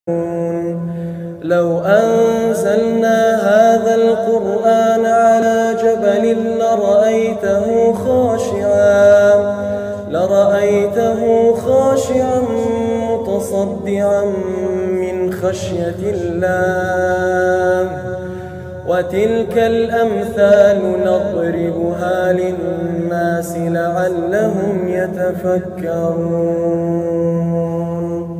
لو أنزلنا هذا القرآن على جبل لرأيته خاشعا متصدعا من خشية الله. وتلك الأمثال نضربها للناس لعلهم يتفكرون.